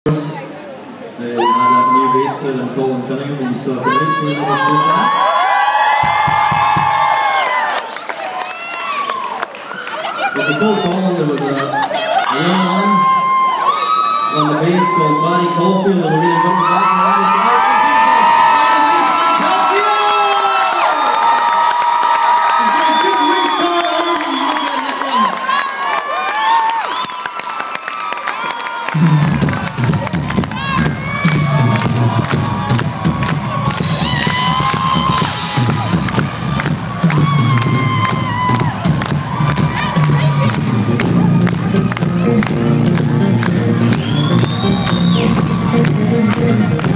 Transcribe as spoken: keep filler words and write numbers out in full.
They had a new bass player in Colin Cunningham, and you saw tonight playing on the sofa. But before Colin, there was a, a young man on the bass called Barry Caulfield, and we're going to come back to that. Thank you.